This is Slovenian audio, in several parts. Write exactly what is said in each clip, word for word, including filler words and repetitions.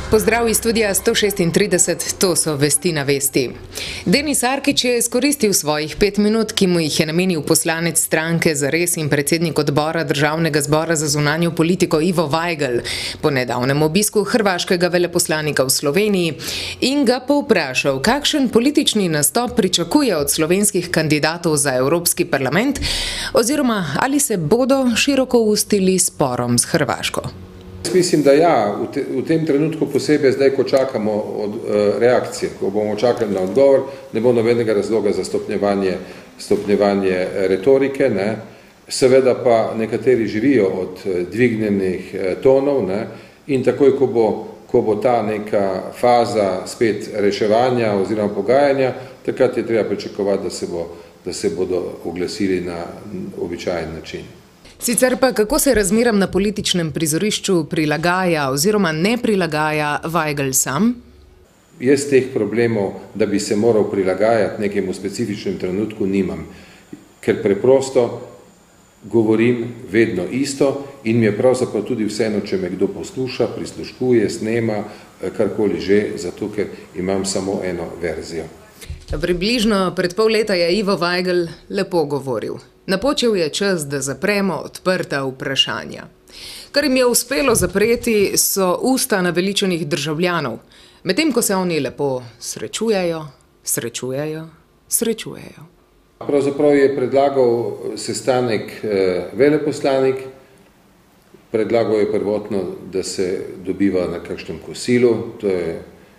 Pozdrav iz studija sto šestintrideset, to so Vesti na vesti. Denis Arkič je izkoristil svojih pet minut, ki mu jih je namenil poslanec stranke Zares in predsednik odbora Državnega zbora za zunanjo politiko Ivo Vajgl po nedavnem obisku hrvaškega veleposlanika v Sloveniji in ga povprašal, kakšen politični nastop pričakuje od slovenskih kandidatov za Evropski parlament oziroma ali se bodo široko ustili sporom s Hrvaško. Mislim, da ja, v, te, v tem trenutku posebej zdaj, ko čakamo od uh, reakcije, ko bomo čakali na odgovor, ne bo nobenega razloga za stopnjevanje, stopnjevanje retorike, ne. Seveda pa nekateri živijo od dvignjenih tonov, ne, in takoj, ko bo, ko bo ta neka faza spet reševanja oziroma pogajanja, takrat je treba pričakovati, da se, bo, da se bodo oglasili na običajen način. Sicer pa, kako se razmeram na političnem prizorišču prilagaja oziroma ne prilagaja Vajgl sam? Jaz teh problemov, da bi se moral prilagajati nekemu specifičnem trenutku, nimam. Ker preprosto govorim vedno isto in mi je pravzaprav tudi vseeno, če me kdo posluša, prisluškuje, snema, karkoli že, zato ker imam samo eno verzijo. Približno pred pol leta je Ivo Vajgl lepo govoril. Napočil je čas, da zapremo odprta vprašanja. Kar jim je uspelo zapreti, so usta naveličanih državljanov, medtem ko se oni lepo srečujejo, srečujejo, srečujejo. Pravzaprav je predlagal sestanek veleposlanik, predlagal je prvotno, da se dobiva na kakšnem kosilu, to je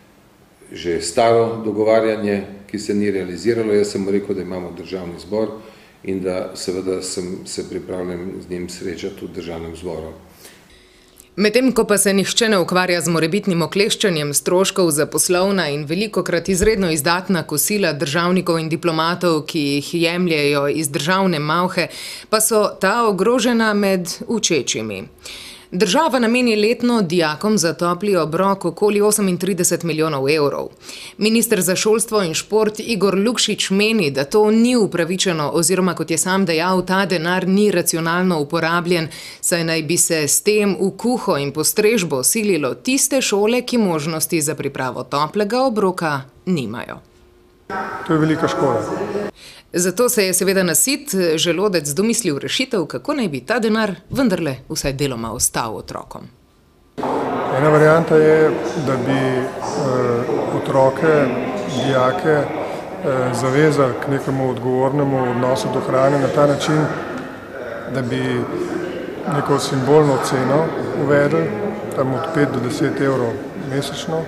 že staro dogovarjanje, ki se ni realiziralo. Jaz sem mu rekel, da imamo državni zbor in da seveda sem se pripravljen z njim srečati v državnem zboru. Medtem ko pa se nihče ne ukvarja z morebitnim okleščanjem stroškov za poslovna in velikokrat izredno izdatna kosila državnikov in diplomatov, ki jih jemljejo iz državne malhe, pa so ta ogrožena med učečimi. Država nameni letno dijakom za topli obrok okoli osemintrideset milijonov evrov. Minister za šolstvo in šport Igor Lukšič meni, da to ni upravičeno oziroma, kot je sam dejal, ta denar ni racionalno uporabljen, saj naj bi se s tem v kuho in postrežbo sililo tiste šole, ki možnosti za pripravo toplega obroka nimajo. To je velika škoda. Zato se je seveda nasit želodec domislil rešitev, kako naj bi ta denar vendarle vsaj deloma ostal otrokom. Ena varianta je, da bi eh, otroke, dijake eh, zavezali k nekemu odgovornemu odnosu do hrane na ta način, da bi neko simbolno ceno uvedli, tam od pet do deset evrov mesečno.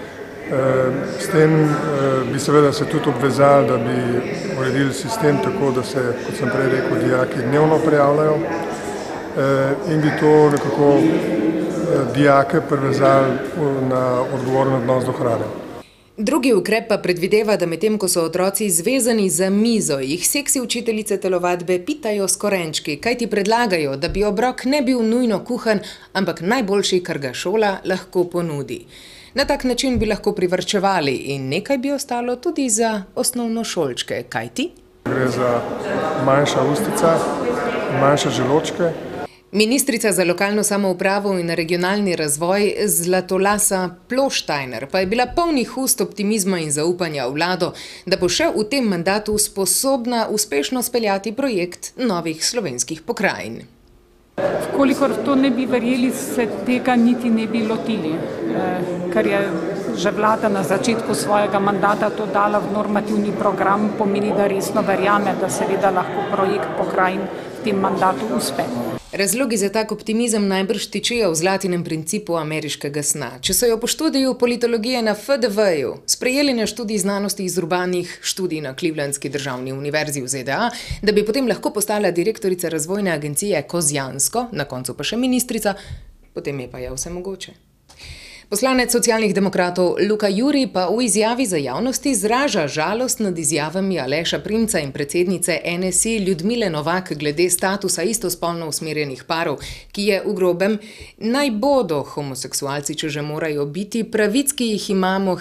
S tem bi seveda se tudi obvezali, da bi uredili sistem tako, da se, kot sem prej rekel, dijaki dnevno prijavljajo in bi to nekako dijake privezali na odgovoren odnos do hrane. Drugi ukrep pa predvideva, da medtem ko so otroci zvezani za mizo, jih seksi učiteljice telovadbe pitajo s korenčki, kaj ti predlagajo, da bi obrok ne bil nujno kuhan, ampak najboljši, kar ga šola lahko ponudi. Na tak način bi lahko privarčevali in nekaj bi ostalo tudi za osnovnošolčke. Kaj ti? Gre za manjša ustica, manjše želočke. Ministrica za lokalno samoupravo in regionalni razvoj Zlatolasa Ploštajner pa je bila polnih ust optimizma in zaupanja v vlado, da bo še v tem mandatu sposobna uspešno speljati projekt novih slovenskih pokrajin. Kolikor to ne bi verjeli, se tega niti ne bi lotili, ker je že vlada na začetku svojega mandata to dala v normativni program, pomeni, da resno verjame, da seveda lahko projekt pokrajin v tem mandatu uspe. Razlogi za tak optimizem najbrž tičijo v zlatinem principu ameriškega sna. Če so jo po študiju politologije na F D V-ju sprejeli na študij znanosti iz urbanih študij na Clevelandski državni univerzi v Z D A, da bi potem lahko postala direktorica razvojne agencije Kozjansko, na koncu pa še ministrica, potem je pa je vse mogoče. Poslanec socialnih demokratov Luka Juri pa v izjavi za javnost izraža žalost nad izjavami Aleša Primca in predsednice N S I Ljudmile Novak glede statusa istospolno usmerjenih parov, ki je v grobem: naj bodo homoseksualci, če že morajo biti, pravic, ki jih imamo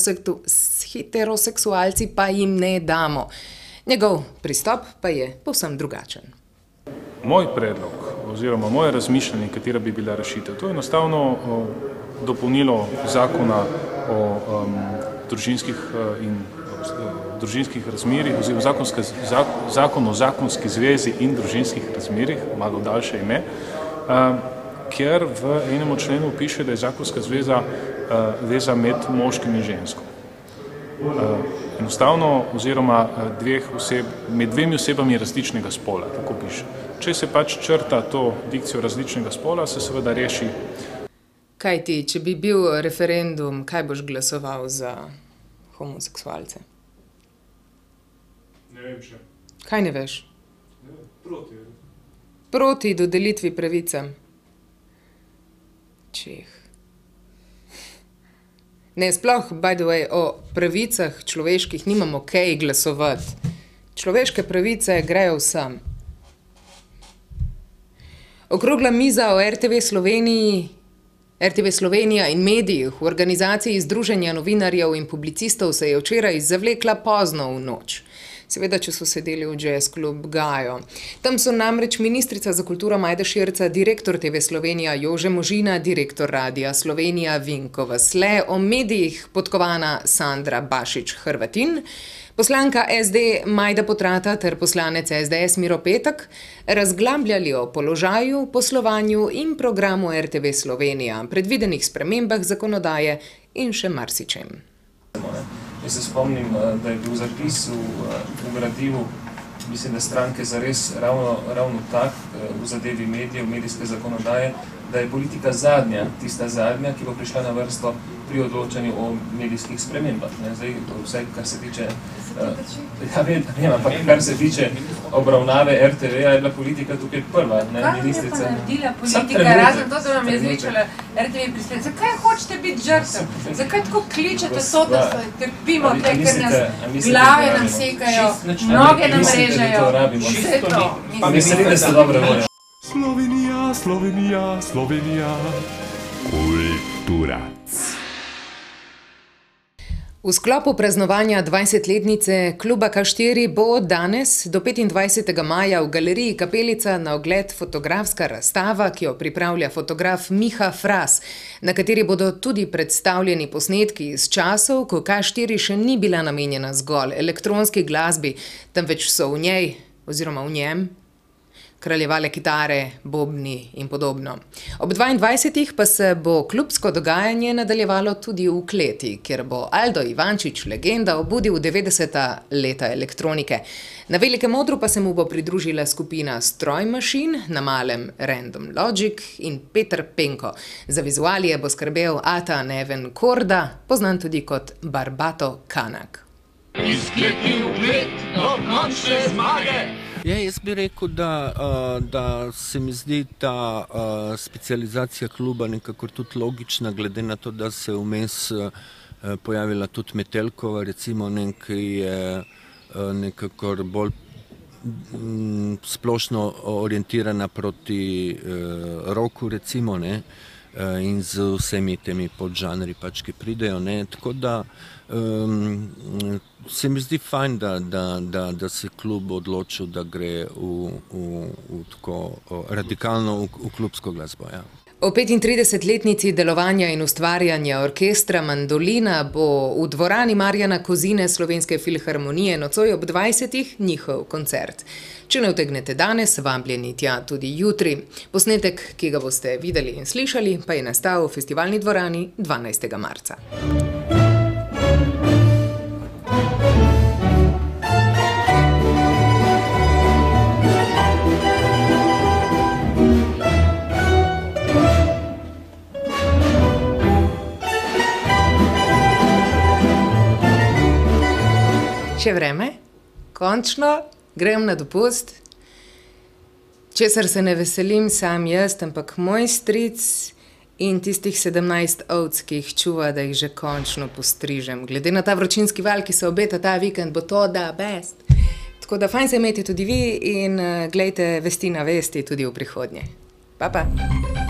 heteroseksualci, pa jim ne damo. Njegov pristop pa je povsem drugačen. Moj predlog oziroma moje razmišljanje, katera bi bila rešitev, to je enostavno dopolnilo zakona o um, družinskih uh, in družinskih razmerjih, oziroma zakonske, zakon o zakonski zvezi in družinskih razmerjih, malo daljše ime, kjer v enem členu piše, da je zakonska zveza veza med moškim in žensko. Enostavno, oziroma dveh oseb, med dvemi osebami različnega spola, tako piše. Če se pač črta to dikcijo različnega spola, se seveda reši. Kaj ti, če bi bil referendum, kaj boš glasoval za homoseksualce? Ne vem še. Kaj ne veš? Proti. Proti dodelitvi pravice. Čeh. Ne, sploh, by the way, o pravicah človeških nimamo kaj glasovati. Človeške pravice grejo vsem. Okrogla miza o R T V Sloveniji, R T V Slovenija in medijih v organizaciji Združenja novinarjev in publicistov se je včeraj zavlekla pozno v noč. Seveda, če so sedeli v Jazz Club Gajo. Tam so namreč ministrica za kulturo Majda Širca, direktor T V Slovenija Jože Možina, direktor Radia Slovenija Vinko Vasle, o medijih podkovana Sandra Bašič-Hrvatin, poslanka S D Majda Potrata ter poslanec S D S Miro Petek razglabljali o položaju, poslovanju in programu R T V Slovenija, predvidenih spremembah zakonodaje in še marsičem. Jaz se spomnim, da je bil zapis v, v gradivu, mislim, da stranke zares ravno, ravno tak v zadevi medijev, medijske zakonodaje, da je politika zadnja, tista zadnja, ki bo prišla na vrsto pri odločanju o medijskih spremembah. Ne? Zdaj, vse, kar se tiče, uh, ja, vem, vem, ampak kar se tiče obravnave R T V-ja, je bila politika tukaj prva. Ne? Kaj je pa naredila politika, razen to, da vam je zrečala R T V prispet? Zakaj hočete biti žrtev? Zakaj tako kličete to, da se trpimo te, ker nas glave nam sekajo, noge nam režejo, vse to? Pa mislim, da ste dobre volje. Slovenija, Slovenija, Slovenija, kulturac. V sklopu praznovanja dvajsetletnice kluba K štiri bo od danes do petindvajsetega maja v galeriji Kapelica na ogled fotografska razstava, ki jo pripravlja fotograf Miha Fras, na kateri bodo tudi predstavljeni posnetki iz časov, ko K štiri še ni bila namenjena zgolj elektronski glasbi, temveč so v njej oziroma v njem kraljevale kitare, bobni in podobno. Ob dvaindvajsetih pa se bo klubsko dogajanje nadaljevalo tudi v kleti, kjer bo Aldo Ivančič, legenda, obudil devetdeseta leta elektronike. Na velikem odru pa se mu bo pridružila skupina Stroj Machine, na malem Random Logic in Peter Penko. Za vizualije bo skrbel Ata Neven Korda, poznan tudi kot Barbato Kanak. Izkletil klet do končne zmage! Ja, jaz bi rekel, da, da se mi zdi ta specializacija kluba nekako tudi logična, glede na to, da se vmes pojavila tudi Metelkova, recimo, ki je nekako bolj splošno orientirana proti roku, recimo, ne, in z vsemi temi podžanri pač, ki pridejo, ne, tako da um, se mi zdi fajn, da, da, da, da se klub odločil, da gre v, v, v tako radikalno v, v klubsko glasbo, ja. O petintridesetletnici delovanja in ustvarjanja orkestra Mandolina bo v dvorani Marjana Kozine Slovenske filharmonije nocoj ob dvajsetih njihov koncert. Če ne utegnete danes, vabljeni tja tudi jutri. Posnetek, ki ga boste videli in slišali, pa je nastal v festivalni dvorani dvanajstega marca. Še vreme, končno grem na dopust, česar se ne veselim sam jaz, ampak moj stric in tistih sedemnajst ovc, ki jih čuva, da jih že končno postrižem. Glede na ta vročinski val, ki se obeta ta vikend, bo to da best. Tako da fajn se imeti tudi vi in glejte Vesti na vesti tudi v prihodnje. Pa pa!